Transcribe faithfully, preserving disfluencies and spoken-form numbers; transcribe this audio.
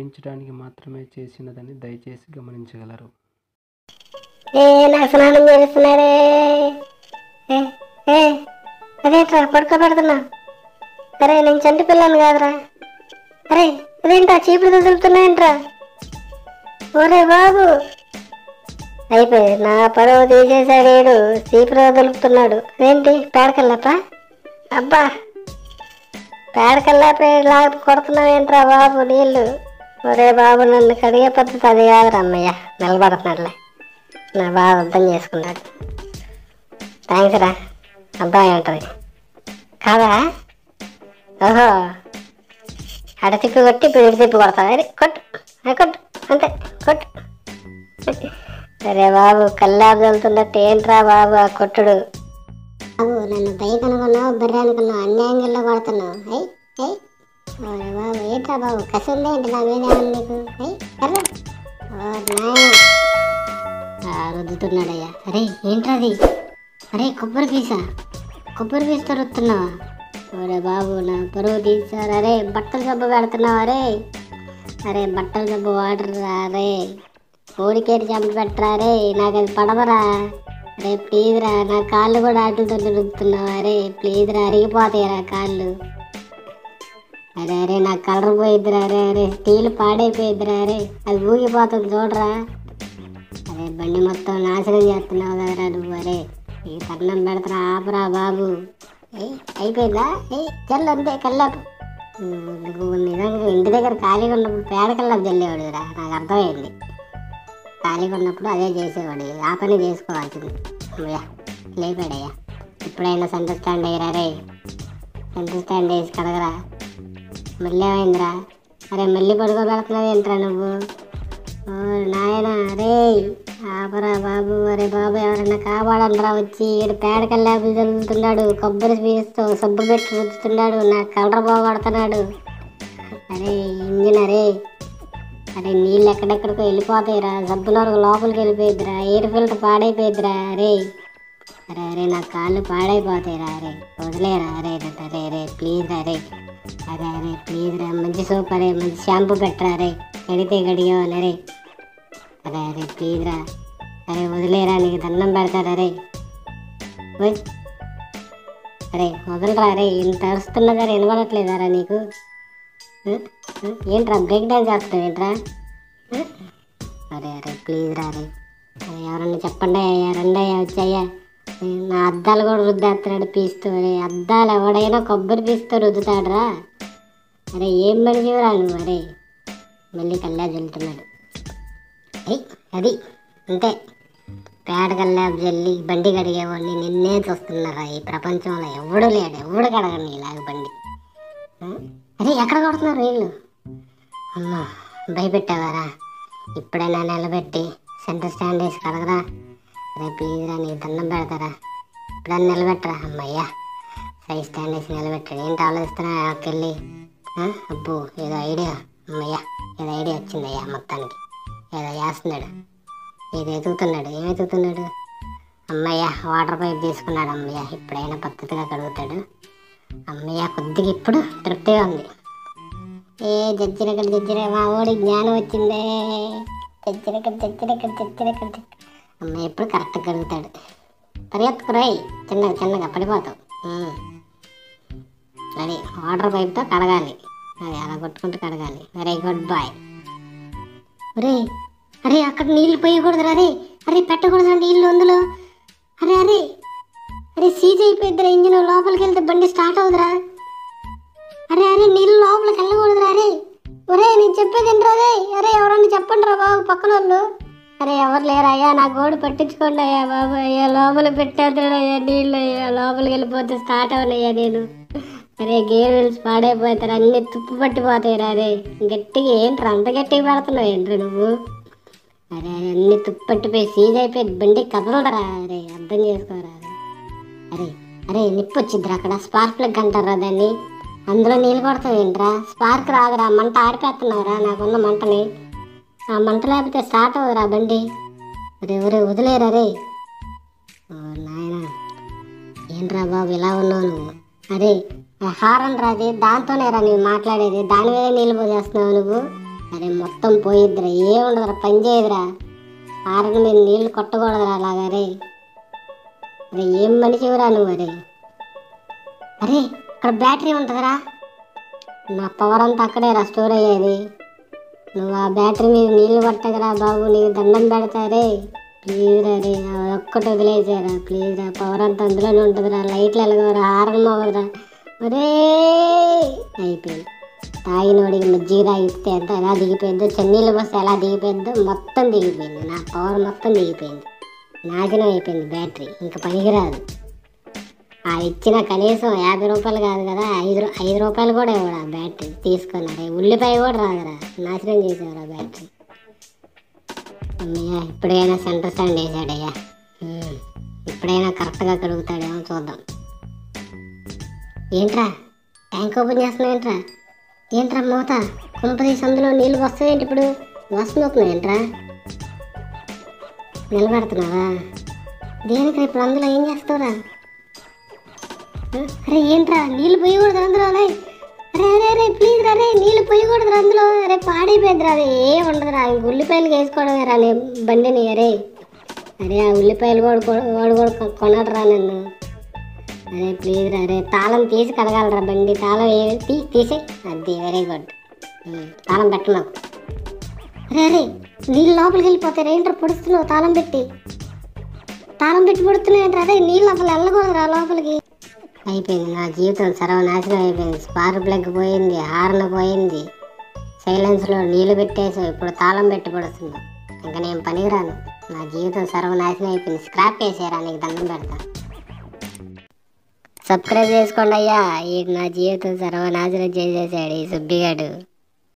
చేయించడానికి మాత్రమే చేసినదని దయచేసి గమనించగలరు. ఏ నాకు స్నానం చేస్తున్నారే, అదేంట్రా పడుకోబెడుతున్నా? అరే నేను చంటి పిల్లను కాదురా. అరే అదేంట్రా చీపులు వదులుతున్నాయంట్రా? ఒరే బాబు అయిపోయి నా పరువు తీసేసాడు. ఏడు చీపులు వదులుతున్నాడు. అదేంటి పేడకల్లాప? అబ్బా పేడకల్లాప ఇలా కొడుతున్నావు ఏంట్రా బాబు నీళ్ళు? ఒరే బాబు నన్ను కడిగే పద్ధతి అది కాదురా. అమ్మయ్య నిలబడుతున్నాడులే, నా బాగా అర్థం చేసుకున్నాడు. థ్యాంక్స్ రా. అబ్బాయి ఉంటుంది కాదా? ఓహో అడ తిప్పి కొట్టి ఇప్పుడు ఇటు తిప్పి కొడతావు. అరే కొట్టు కొట్టు అంతే కొట్టు. అరే బాబు కల్లాపు చల్లుతున్నట్టు ఏంట్రా బాబు ఆ కొట్టుడు? బాబు నన్ను బైక్ అనుకున్నావు, బర్రె అనుకున్నావు, అన్యాయంగా కొడుతున్నావు. అయ్యి అయ్యి అరే బాబు ఏంట్రా బాబు కసి ఉందే ఏంటి నా మీద నీకు? అయ్యి అరే నాయన రుద్దుతున్నాడయ్యా. అరే ఏంట్రది? అరే కొబ్బరి పీసా? కొబ్బరి పీసుతో రుద్దుతున్నావా? అరే బాబు నా పరువు తీసారు. అరే బట్టలు జబ్బు పెడుతున్నావు. అరే అరే బట్టలు జబ్బు వాటర్ రా. అరే కోడికేటి చెంప పెట్టరా. అరే నాకు అది పడవరా. అరే ప్లీజ్ రా, నా కాళ్ళు కూడా ఆటలతో రుద్దుతున్నావు. అరే ప్లీజ్ రా, అరిగిపోతాయిరా కాళ్ళు. అరే అరే నాకు కలర్ పోయిద్దిరా. అరే అరే స్టీల్ పాడైపోయిద్దిరా. అరే అది ఊగిపోతుంది చూడరా. అరే బండి మొత్తం నాశనం చేస్తున్నావు కదరా నువ్వు. అరే ఈ కన్నం పెడతారా ఆపరా బాబు. అయిపోయిందా? ఏ చల్లు అంతే కల్లాపు. నువ్వు నిజంగా ఇంటి దగ్గర ఖాళీగా ఉన్నప్పుడు పేడ కల్లాపు చల్లేవాడురా. నాకు అర్థమైంది. ఖాళీగా ఉన్నప్పుడు అదే చేసేవాడు. ఆ పని చేసుకోవాల్సింది. అయ్యా లేపాడయ్యా. ఇప్పుడైనా సెంటర్ స్టాండ్ అయ్యారా? రే సెంటర్ స్టాండ్ వేసి కడగరా. మళ్ళీ ఏమైందిరా? అరే మళ్ళీ పడుకోబెడుతున్నావు ఏంట్రా నువ్వు? ఓ నాయన రే ఆపరా బాబు. అరే బాబు ఎవరన్నా కాపాడంట్రా వచ్చి. ఈడు పేడ కల్లాపులు చదువుతున్నాడు, కొబ్బరి పీసుతో సబ్బు పెట్టి రుద్దుతున్నాడు, నా కలర్ పోగొడుతున్నాడు. అరే ఇంజిన్ అరే అరే నీళ్ళు ఎక్కడెక్కడికో వెళ్ళిపోతాయిరా. సబ్బులో లోపలికి వెళ్ళిపోయిద్దిరా. Air filter పాడైపోయిద్దిరా. అరే అరే అరే నా కాళ్ళు పాడైపోతాయిరా. అరే వదిలేరా. అరే అరే అరే ప్లీజ్ రా. అరే అరే అరే ప్లీజ్ రా. మంచి సోప్ అరే మంచి షాంపూ పెట్టరా. అరే కడితే కడిగేవాళ్ళు. అరే అరే అరే ప్లీజ్ రా. అరే వదిలేరా, నీకు దండం పెడతారు. అరే అరే వదలరా. అరే ఇంత అరుస్తున్నా సరే వినబడట్లేదారా నీకు? ఏంట్రా బ్రేక్ డాన్స్ చేస్తావు ఏంట్రా? అరే అరే ప్లీజ్ రా. అరే అరే ఎవరన్నా చెప్పండి అయ్యా, రండి అయ్యా వచ్చాయ్యా. నా అద్దాలు కూడా రుద్దేస్తున్నాడు పీస్తూ. అరే అద్దాలు ఎవడైనా కొబ్బరి పీసుతో రుద్దుతాడరా. అరే ఏం మనిషిరా నువ్వు? అరే మళ్ళీ కల్లా జల్లుతున్నాడు. అయ్యి అది అంతే పేడ కల్లాపు జల్లి బండి కడిగేవాడిని నిన్నే చూస్తున్నారా. ఈ ప్రపంచంలో ఎవడు లేడు, ఎవడు కడగండి ఇలాగ బండి. అరే ఎక్కడ కొడుతున్నారు వీళ్ళు? అమ్మా భయపెట్టావారా? ఇప్పుడైనా నిలబెట్టి సెంటర్ స్టాండ్ వేసి కడగరా. అరే ప్లీజ్ రా, నీకు దండం పెడతారా. ఇప్పుడన్నా నిలబెట్టరా. అమ్మయ్యా సై స్టాండ్ వేసి నిలబెట్టాడు. ఏంటి ఆలోచిస్తున్నా వెళ్ళి? అబ్బో ఏదో ఐడియా. అమ్మయ్యా ఏదో ఐడియా వచ్చిందయ్యా. మొత్తానికి ఏదో చేస్తున్నాడు. ఏదో ఎతుకుతున్నాడు. ఏం ఎతుకుతున్నాడు? అమ్మయ్య వాటర్ పైప్ తీసుకున్నాడు. అమ్మయ్య ఇప్పుడైనా పద్ధతిగా కడుగుతాడు. అమ్మయ్య కొద్దిగా ఇప్పుడు తృప్తిగా ఉంది. ఏ జజ్జిరకడ జజ్జిర మా ఓడి జ్ఞానం వచ్చిందే. జజ్జిరకడ జజ్జిరకడ జజ్జిరకడ అమ్మయ్య ఇప్పుడు కరెక్ట్గా కడుగుతాడు. పరిగెత్తుకురాయి చిన్నగా చిన్నగా పడిపోతావు. అది వాటర్ పైప్తో కడగాలి. అది అలా కొట్టుకుంటూ కడగాలి. Very good boy. అరే అరే అక్కడ నీళ్ళు పోయకూడదురా. అరే అరే పెట్టకూడదు నీళ్ళు అందులో. అరే అరే అరే సీజ్ అయిపోయిద్దిరా ఇంజిన్. లోపలికి వెళ్తే బండి స్టార్ట్ అవుతురా. అరే అరే నీళ్ళు లోపలికి వెళ్ళకూడదురా. అరే ఒరే నేను చెప్పేది ఏంట్రా? అరే అరే ఎవరన్నా చెప్పండి రా బాబు పక్కన వాళ్ళు. అరే ఎవరు లేరా అయ్యా, నా గోడు పట్టించుకోండి అయ్యా బాబు. అయ్యా లోపల పెట్టేద్దయ్యా నీళ్ళు. అయ్యా లోపలికి వెళ్ళిపోతే స్టార్ట్ అవునయ్యా నేను. అరే గేర్ వీల్స్ పాడైపోతారు, అన్నీ తుప్పు పట్టిపోతాయిరా. అరే గట్టిగా ఏంట్రా అంత గట్టిగా పడుతున్నావు ఏంట్రా నువ్వు? అరే అరే అన్నీ తుప్పు పట్టిపోయి సీజ్ అయిపోయి బండి కదలరా. అరే అర్థం చేసుకోరా. అరే అరే నిప్పు వచ్చిద్దిరా అక్కడ. స్పార్క్ ప్లగ్ అంటారా దాన్ని. అందులో నీళ్ళు కొడతావు ఏంట్రా? స్పార్క్ రాదురా, మంట ఆరిపేస్తున్నావురా నాకున్న మంటని. ఆ మంట లేకపోతే స్టార్ట్ అవుదురా బండి. అరే ఎవరే వదిలేరా. రే నాయన ఏంట్రా బాబు ఇలా ఉన్నావు నువ్వు? అరే హారన్ రాది, దాంతోనే రా నువ్వు మాట్లాడేది. దాని మీద నీళ్ళు పోసేస్తున్నావు నువ్వు. అరే మొత్తం పోయిద్దిరా, ఏముండదురా, పని చేయదురా. హారన్ మీద నీళ్ళు కొట్టకూడదురా అలాగా. రే అరే ఏం మనిషివరా నువ్వు? అరే అరే ఇక్కడ బ్యాటరీ ఉంటుందిరా, నా పవర్ అంతా అక్కడే రా స్టోర్ అయ్యేది. నువ్వు ఆ బ్యాటరీ మీద నీళ్ళు పట్టకరా బాబు, నీకు దండం పెడతారే ప్లీజ్ రా. రే ఒక్కటి వదిలేసారా ప్లీజ్ రా, పవర్ అంతా అందులోనే ఉంటుందిరా. లైట్లు ఎలగరా, హారన్ అవ్వదురా. ఒరే అయిపోయింది. తాగినోడికి మజ్జిగ తాగిస్తే ఎంత ఎలా దిగిపోయిందో, చెన్నీళ్ళు వస్తే ఎలా దిగిపోయిందో మొత్తం దిగిపోయింది. నా పవర్ మొత్తం దిగిపోయింది, నాశనం అయిపోయింది బ్యాటరీ, ఇంకా పనికిరాదు. అది ఇచ్చిన కనీసం యాభై రూపాయలు కాదు కదా, ఐదు ఐదు రూపాయలు కూడా ఇవ్వడు ఆ బ్యాటరీ తీసుకున్నారే. ఉల్లిపాయ కూడా రాదురా, నాశనం చేసేవారు ఆ బ్యాటరీ. అమ్మయ్యా ఇప్పుడైనా సెంటర్ స్టాండ్ వేసాడయ్యా, ఇప్పుడైనా కరెక్ట్గా కడుగుతాడేమో చూద్దాం. ఏంట్రా ట్యాంక్ ఓపెన్ చేస్తున్నావు? ఏంట్రా ఏంట్రా మూత కుంపదీసి అందులో నీళ్ళు వస్తాయేంటి? ఇప్పుడు వాసన అవుతున్నాయి ఏంట్రా? నిలబెడుతున్నావా దేనికి? ఇప్పుడు అందులో ఏం చేస్తావురా? అరే ఏంట్రా నీళ్ళు పోయకూడదు అందులో? అరే అరే అరే అరే ప్లీజ్ రా, రే నీళ్ళు పోయకూడదు అందులో. అరే పాడైపోయిందిరా, అది ఏ ఉండదురా, ఉల్లిపాయలు వేసుకోవడమే రా నీ బండిని. అరే అరే ఆ ఉల్లిపాయలు కూడా వాడు కూడా కొనడరా నన్ను. అరే ప్లీజ్ రా, అరే తాళం తీసి కడగాలరా బండి, తాళం ఏ తీ తీసే అది. వెరీ గుడ్, తాళం పెట్టు నాకు. అరే అరే నీళ్ళు లోపలికి వెళ్ళిపోతారు ఏంట్రా, పొడుస్తున్నావు తాళం పెట్టి? తాళం పెట్టి పొడుతున్నావు ఏంట్రా? అదే నీళ్ళు లోపల వెళ్ళకూడదురా లోపలికి. అయిపోయింది నా జీవితం, సర్వనాశనం అయిపోయింది. స్పార్క్ ప్లగ్ పోయింది, హార్న్ పోయింది, సైలెన్స్లో నీళ్ళు పెట్టేసావు, ఇప్పుడు తాళం పెట్టి పడుతుంది. ఇంకా నేను పనికిరాను, నా జీవితం సర్వనాశనం అయిపోయింది. స్క్రాప్ వేసారా, నీకు దండం పెడతా. సబ్స్క్రైబ్ చేసుకోండి అయ్యా, ఈ నా జీవితం సర్వనాశనం చేసేసాడు ఈ సుబ్బిగాడు.